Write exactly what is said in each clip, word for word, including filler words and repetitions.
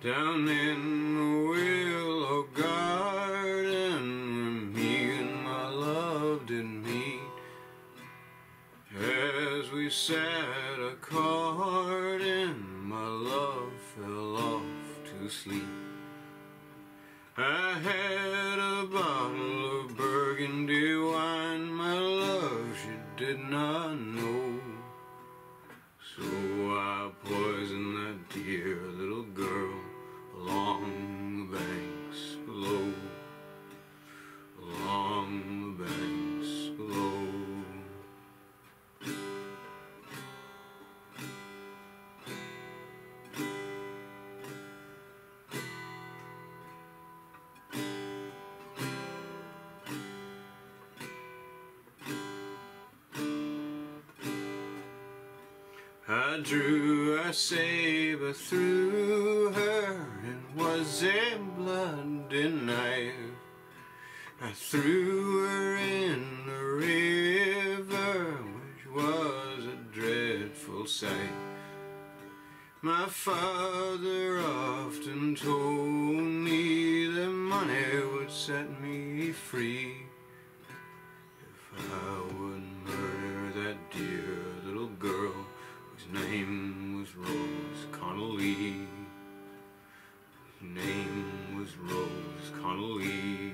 down in the willow garden where me and my love did meet. As we sat a-courting, my love fell off to sleep. I had a bottle of burgundy wine, my love she did not know. So I poisoned that dear little girl along the banks below, along the banks below. I drew a saber through her, it was a bloody knife. I threw her in the river, which was a dreadful sight. My father often told me that money would set me free if I would murder that dear little girl whose name was Rose Connolly. Whose name was Rose Connolly.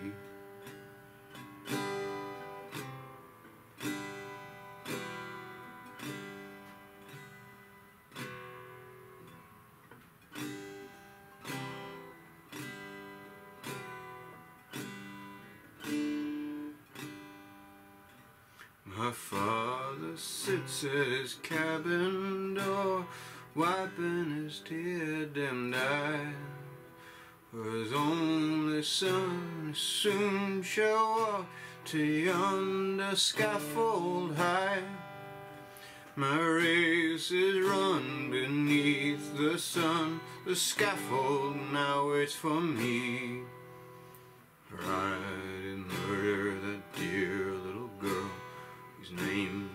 My father sits at his cabin door, wiping his tear-dimmed eyes, for his only son soon shall walk to yonder scaffold high. My race is run beneath the sun, the scaffold now waits for me. For I did murder that dear little girl whose name